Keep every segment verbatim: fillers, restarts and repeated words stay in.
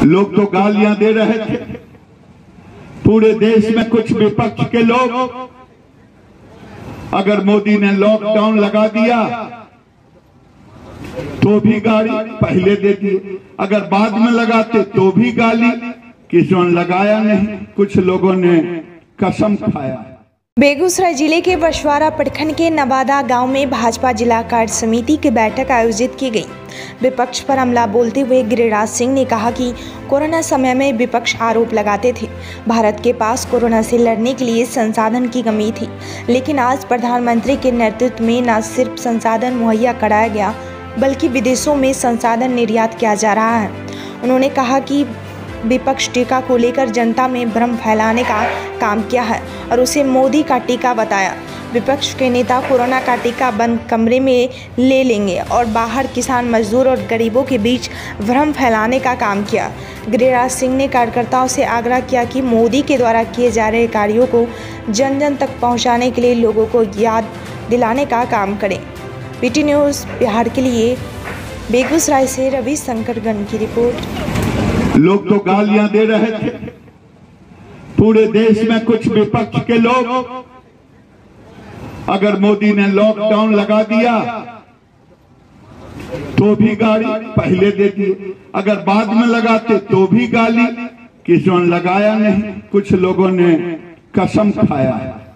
लोग तो गालियां दे रहे थे, पूरे देश में कुछ विपक्ष के लोग अगर मोदी ने लॉकडाउन लगा दिया तो भी गाली पहले दे दिए, अगर बाद में लगाते तो भी गाली, किसी ने लगाया नहीं, कुछ लोगों ने कसम खाया। बेगूसराय जिले के बछवाड़ा प्रखंड के नवादा गांव में भाजपा जिला कार्य समिति की बैठक आयोजित की गई। विपक्ष पर हमला बोलते हुए गिरिराज सिंह ने कहा कि कोरोना समय में विपक्ष आरोप लगाते थे भारत के पास कोरोना से लड़ने के लिए संसाधन की कमी थी, लेकिन आज प्रधानमंत्री के नेतृत्व में न सिर्फ संसाधन मुहैया कराया गया बल्कि विदेशों में संसाधन निर्यात किया जा रहा है। उन्होंने कहा कि विपक्ष टीका को लेकर जनता में भ्रम फैलाने का काम किया है और उसे मोदी का टीका बताया। विपक्ष के नेता कोरोना का टीका बंद कमरे में ले लेंगे और बाहर किसान, मजदूर और गरीबों के बीच भ्रम फैलाने का काम किया। गिरिराज सिंह ने कार्यकर्ताओं से आग्रह किया कि मोदी के द्वारा किए जा रहे कार्यों को जन जन तक पहुंचाने के लिए लोगों को याद दिलाने का काम करें। पीटी न्यूज़ बिहार के लिए बेगूसराय से रवि शंकर गण की रिपोर्ट। लोग तो गालियां दे रहे थे, पूरे देश में कुछ विपक्ष के लोग अगर मोदी ने लॉकडाउन लगा दिया तो भी गाली पहले दे दिए, अगर बाद में लगाते तो भी गाली, किसी ने लगाया नहीं, कुछ लोगों ने कसम खाया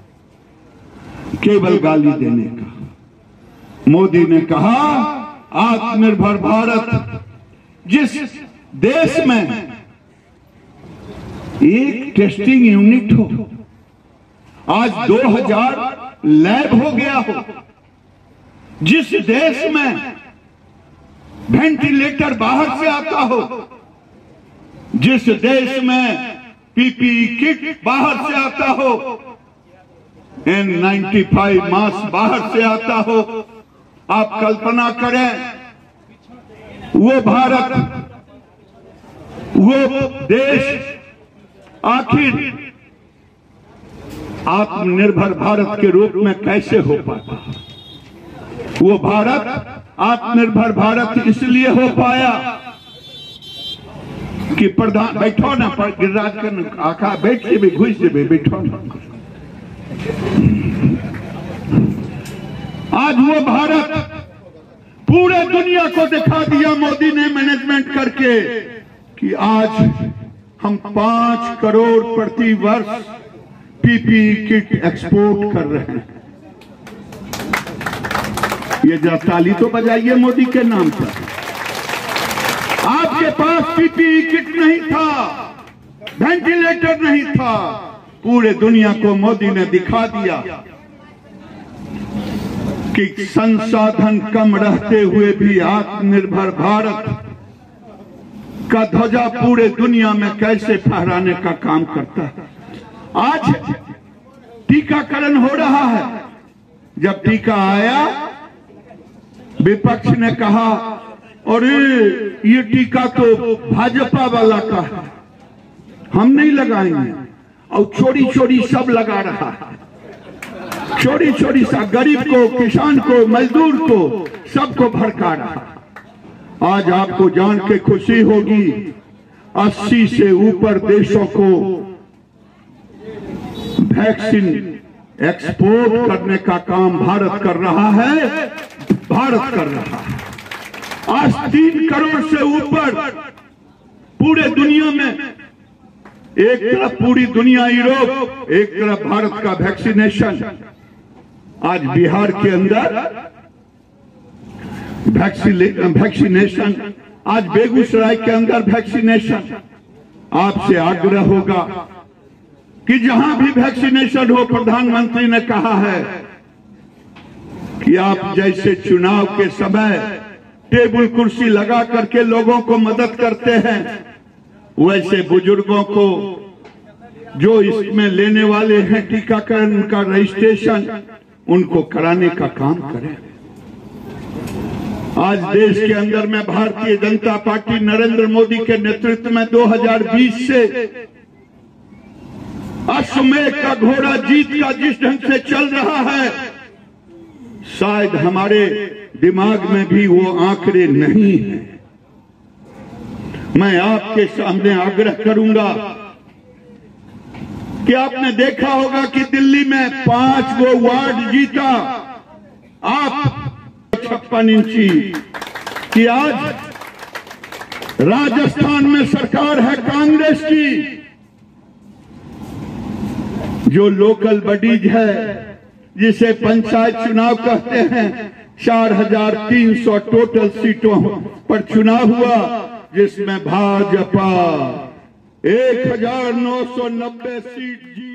केवल गाली देने का। मोदी ने कहा आत्मनिर्भर भारत, जिस देश में एक टेस्टिंग यूनिट हो, आज दो हजार लैब हो गया हो, जिस देश में वेंटिलेटर बाहर से आता हो, जिस देश में पीपीई किट बाहर से आता हो, एन नाइंटी फाइव मास्क बाहर से आता हो, आप कल्पना करें वो भारत, वो देश आखिर आत्मनिर्भर भारत के रूप में कैसे हो पाता। वो भारत आत्मनिर्भर भारत इसलिए हो पाया कि प्रधान बैठो ना, गिरिराज कर आका बैठ के भी घुस देवे, बैठो ना। आज वो भारत पूरे दुनिया को दिखा दिया मोदी ने मैनेजमेंट करके कि आज हम पांच करोड़ प्रति वर्ष पीपीई किट एक्सपोर्ट कर रहे हैं। ये जरा ताली तो बजाइए मोदी के नाम पर। आपके पास पीपीई किट नहीं था, वेंटिलेटर नहीं था, पूरे दुनिया को मोदी ने दिखा दिया कि संसाधन कम रहते हुए भी आत्मनिर्भर भारत का ध्वजा पूरे दुनिया में कैसे फहराने का काम करता है। आज टीकाकरण हो रहा है, जब टीका आया विपक्ष ने कहा और ये टीका तो भाजपा वाला का है, हम नहीं लगाएंगे, और चोरी चोरी सब लगा रहा है, चोरी चोरी सा गरीब को, किसान को, मजदूर को, सबको भड़का रहा। आज आपको जान के खुशी होगी अस्सी से ऊपर देशों को वैक्सीन एक्सपोर्ट करने का काम भारत कर रहा है, भारत कर रहा है। आज तीन करोड़ से ऊपर पूरे दुनिया में, एक तरफ पूरी दुनिया यूरोप, एक तरफ भारत का वैक्सीनेशन। आज बिहार के अंदर वैक्सीनेशन, आज बेगूसराय के अंदर वैक्सीनेशन। आपसे आग्रह होगा कि जहां भी वैक्सीनेशन हो, प्रधानमंत्री ने कहा है कि आप जैसे चुनाव के समय टेबल कुर्सी लगा करके लोगों को मदद करते हैं, वैसे बुजुर्गों को जो इसमें लेने वाले हैं टीकाकरण, उनका रजिस्ट्रेशन उनको कराने का काम करें। आज देश के अंदर में भारतीय जनता पार्टी नरेंद्र मोदी के नेतृत्व में दो हजार बीस से अश्वमेध का घोड़ा जीत का जिस ढंग से चल रहा है, शायद हमारे दिमाग में भी वो आंकड़े नहीं है। मैं आपके सामने आग्रह करूंगा कि आपने देखा होगा कि दिल्ली में पांच गो वार्ड जीता आप छप्पन इंची कि आज राजस्थान में सरकार है कांग्रेस की। जो लोकल बॉडीज है जिसे पंचायत चुनाव कहते हैं, चार हजार तीन सौ टोटल सीटों पर चुनाव हुआ, जिसमें भाजपा एक हजार नौ सौ नब्बे सीट जीत